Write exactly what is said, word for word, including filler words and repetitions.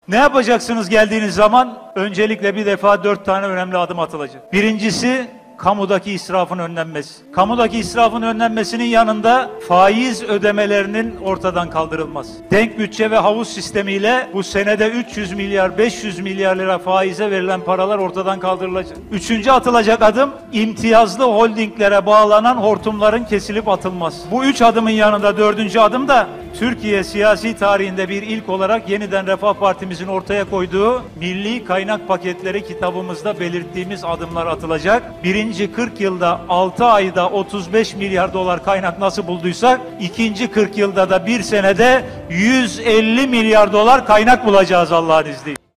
Ne yapacaksınız geldiğiniz zaman? Öncelikle bir defa dört tane önemli adım atılacak. Birincisi, kamudaki israfın önlenmesi. Kamudaki israfın önlenmesinin yanında faiz ödemelerinin ortadan kaldırılması. Denk bütçe ve havuz sistemiyle bu senede üç yüz milyar, beş yüz milyar lira faize verilen paralar ortadan kaldırılacak. Üçüncü atılacak adım, imtiyazlı holdinglere bağlanan hortumların kesilip atılması. Bu üç adımın yanında dördüncü adım da Türkiye siyasi tarihinde bir ilk olarak yeniden Refah Partimizin ortaya koyduğu milli kaynak paketleri kitabımızda belirttiğimiz adımlar atılacak. Birinci kırk yılda altı ayda otuz beş milyar dolar kaynak nasıl bulduysak, ikinci kırk yılda da bir senede yüz elli milyar dolar kaynak bulacağız Allah'ın izniyle.